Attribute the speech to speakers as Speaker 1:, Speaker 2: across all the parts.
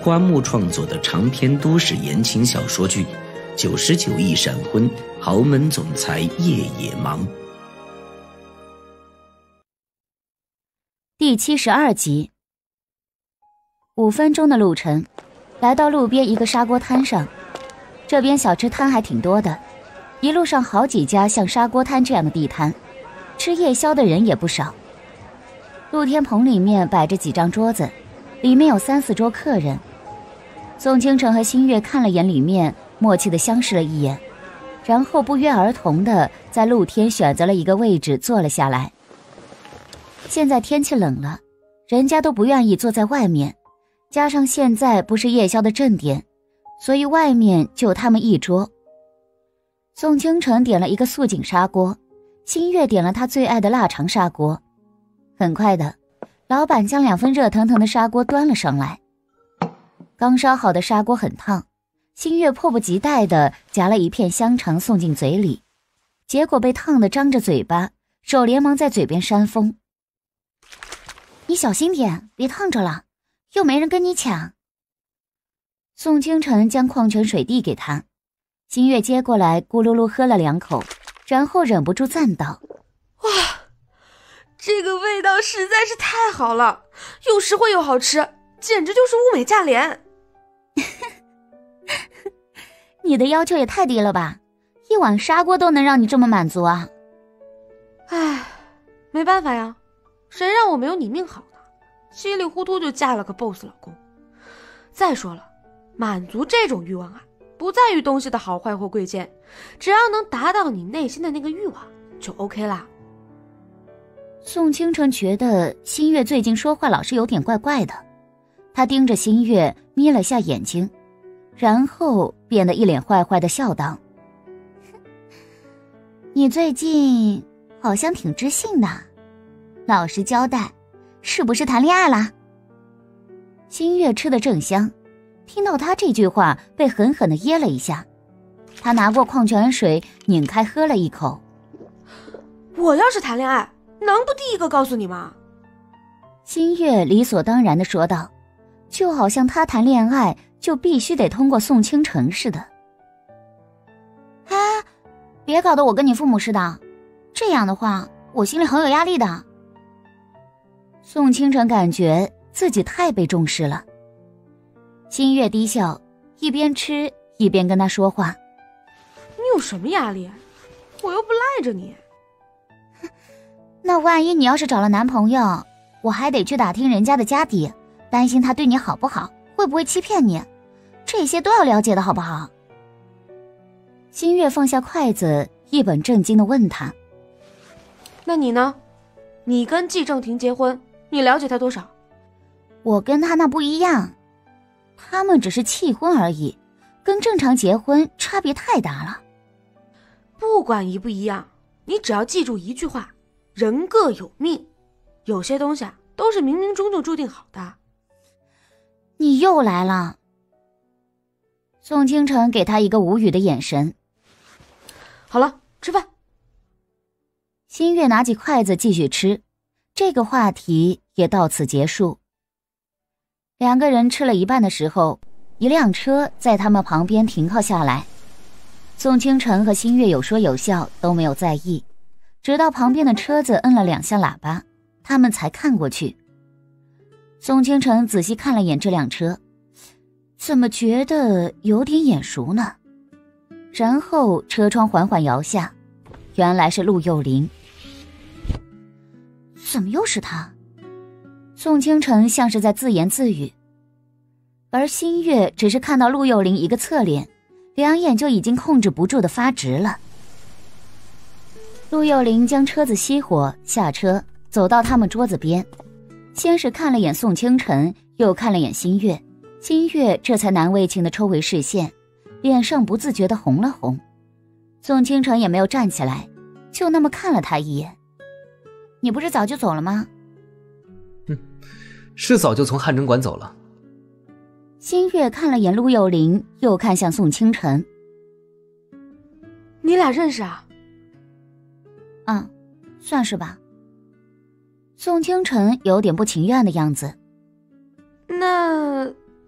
Speaker 1: 棺木创作的长篇都市言情小说剧《99亿闪婚，豪门总裁夜也忙》
Speaker 2: 第72集。5分钟的路程，来到路边一个砂锅摊上。这边小吃摊还挺多的，一路上好几家像砂锅摊这样的地摊，吃夜宵的人也不少。露天棚里面摆着几张桌子，里面有3、4桌客人。宋清晨和新月看了眼里面，默契地相视了一眼，然后不约而同地在露天选择了一个位置坐了下来。现在天气冷了，人家都不愿意坐在外面，加上现在不是夜宵的正点，所以外面就他们一桌。宋清晨点了一个素锦砂锅，新月点了他最爱的腊肠砂锅。很快的，老板将2份热腾腾的砂锅端了上来。刚烧好的砂锅很烫，新月迫不及待地夹了一片香肠送进嘴里，结果被烫得张着嘴巴，手连忙在嘴边扇风。你小心点，别烫着了，又没人跟你抢。宋清晨将矿泉水递给他，新月接过来咕噜噜喝了2口，然后忍不住赞道：
Speaker 3: 哇，这个味道实在是太好了，又实惠又好吃，简直就是物美价廉。
Speaker 2: 你的要求也太低了吧，一碗砂锅都能让你这么满足啊。
Speaker 3: 唉，没办法呀，谁让我没有你命好呢，稀里糊涂就嫁了个 boss 老公。再说了，满足这种欲望啊，不在于东西的好坏或贵贱，只要能达到你内心的那个欲望就 OK 啦。
Speaker 2: 宋清晨觉得新月最近说话老是有点怪怪的，他盯着新月眯了下眼睛，然后变得一脸坏坏的笑道：你最近好像挺知性的，老实交代，是不是谈恋爱啦？新月吃得正香，听到他这句话被狠狠地噎了一下，他拿过矿泉水拧开喝了一口。
Speaker 3: 我要是谈恋爱，能不第一个告诉你吗？
Speaker 2: 新月理所当然地说道，就好像他谈恋爱就必须得通过宋清晨似的。哎，别搞得我跟你父母似的，这样的话我心里很有压力的。宋清晨感觉自己太被重视了。新月低笑，一边吃一边跟他说话。
Speaker 3: 你有什么压力？我又不赖着你。
Speaker 2: 那万一你要是找了男朋友，我还得去打听人家的家底，担心他对你好不好，会不会欺骗你，这些都要了解的好不好？新月放下筷子，一本正经地问他。
Speaker 3: 那你呢？你跟季正廷结婚，你了解他多少？
Speaker 2: 我跟他那不一样，他们只是契婚而已，跟正常结婚差别太大了。
Speaker 3: 不管一不一样，你只要记住一句话，人各有命，有些东西啊都是冥冥中就注定好的。
Speaker 2: 你又来了。宋清晨给他一个无语的眼神。
Speaker 3: 好了，吃饭。
Speaker 2: 新月拿起筷子继续吃，这个话题也到此结束。2个人吃了一半的时候，一辆车在他们旁边停靠下来。宋清晨和新月有说有笑，都没有在意，直到旁边的车子摁了2下喇叭，他们才看过去。宋清晨仔细看了眼这辆车，怎么觉得有点眼熟呢？然后车窗缓缓摇下，原来是陆幼霖。怎么又是他？宋清晨像是在自言自语，而新月只是看到陆幼霖一个侧脸，2眼就已经控制不住的发直了。陆幼霖将车子熄火，下车走到他们桌子边，先是看了眼宋清晨，又看了眼新月，新月这才难为情地抽回视线，脸上不自觉地红了红。宋清晨也没有站起来，就那么看了他一眼。你不是早就走了吗？
Speaker 4: 是早就从汗蒸馆走了。
Speaker 2: 新月看了眼陆幼霖，又看向宋清晨。
Speaker 3: 你俩认识啊？
Speaker 2: 算是吧。宋清晨有点不情愿的样子。
Speaker 3: 那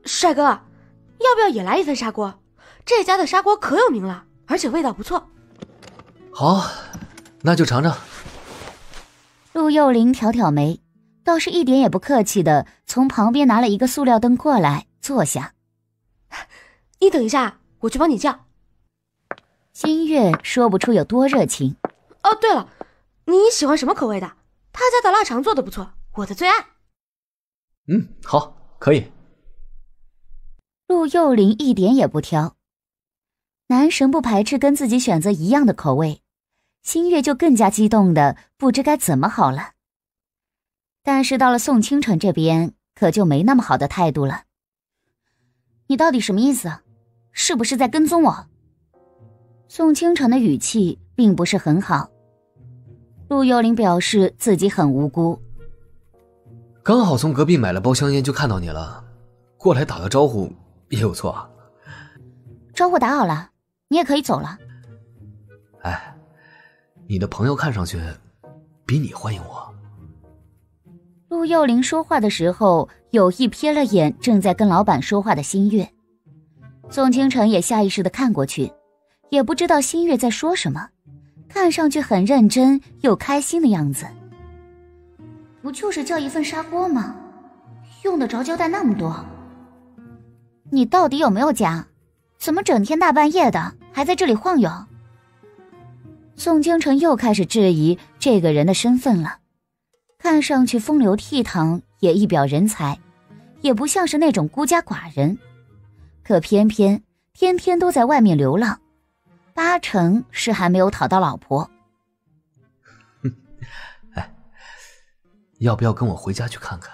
Speaker 3: 帅哥，要不要也来一份砂锅？这家的砂锅可有名了，而且味道不错。
Speaker 4: 好，那就尝尝。
Speaker 2: 陆幼玲挑挑眉，倒是一点也不客气的从旁边拿了一个塑料灯过来坐下。
Speaker 3: 你等一下，我去帮你叫。
Speaker 2: 新月说不出有多热情。
Speaker 3: 哦，对了，你喜欢什么口味的？他家的腊肠做的不错，我的最爱。
Speaker 4: 好，可以。
Speaker 2: 陆幼玲一点也不挑，男神不排斥跟自己选择一样的口味，新月就更加激动的不知该怎么好了。但是到了宋清晨这边，可就没那么好的态度了。你到底什么意思？是不是在跟踪我？宋清晨的语气并不是很好。陆幼玲表示自己很无辜。
Speaker 4: 刚好从隔壁买了包香烟就看到你了，过来打个招呼也有错啊。
Speaker 2: 招呼打好了，你也可以走了。
Speaker 4: 哎，你的朋友看上去比你欢迎我。
Speaker 2: 陆幼玲说话的时候有意瞥了眼正在跟老板说话的新月，宋清晨也下意识地看过去，也不知道新月在说什么，看上去很认真又开心的样子。不就是叫一份砂锅吗？用得着交代那么多？你到底有没有家？怎么整天大半夜的还在这里晃悠？宋清晨又开始质疑这个人的身份了，看上去风流倜傥，也一表人才，也不像是那种孤家寡人，可偏偏天天都在外面流浪，8成是还没有讨到老婆。
Speaker 4: 哎，要不要跟我回家去看看？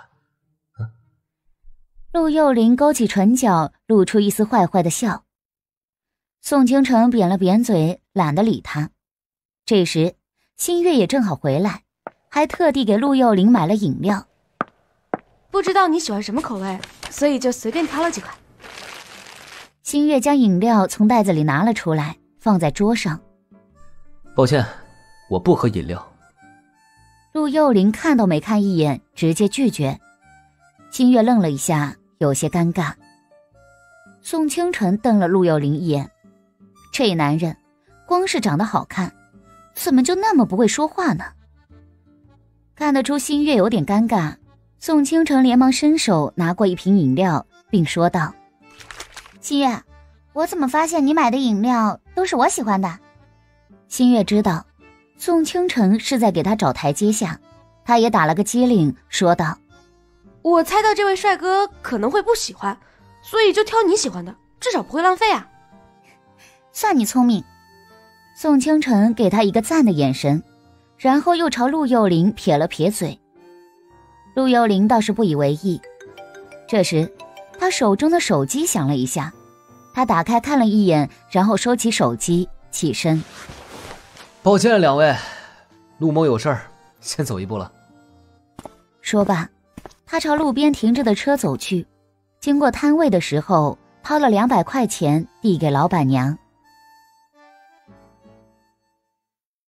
Speaker 2: 陆幼玲勾起唇角，露出一丝坏坏的笑。宋清晨扁了扁嘴，懒得理他。这时新月也正好回来，还特地给陆幼玲买了饮料。
Speaker 3: 不知道你喜欢什么口味，所以就随便挑了几款。
Speaker 2: 新月将饮料从袋子里拿了出来，放在桌上。
Speaker 4: 抱歉，我不喝饮料。
Speaker 2: 陆幼玲看都没看一眼，直接拒绝。新月愣了一下，有些尴尬。宋清晨瞪了陆幼玲一眼，这男人光是长得好看，怎么就那么不会说话呢？看得出新月有点尴尬，宋清晨连忙伸手拿过一瓶饮料，并说道：新月，我怎么发现你买的饮料都是我喜欢的？新月知道宋清晨是在给他找台阶下，他也打了个机灵，说道：
Speaker 3: 我猜到这位帅哥可能会不喜欢，所以就挑你喜欢的，至少不会浪费啊。
Speaker 2: 算你聪明。宋清晨给他一个赞的眼神，然后又朝陆幼玲撇了撇嘴。陆幼玲倒是不以为意。这时他手中的手机响了一下，他打开看了一眼，然后收起手机起身。
Speaker 4: 抱歉两位，陆某有事儿，先走一步了。
Speaker 2: 说罢他朝路边停着的车走去，经过摊位的时候掏了200块钱递给老板娘。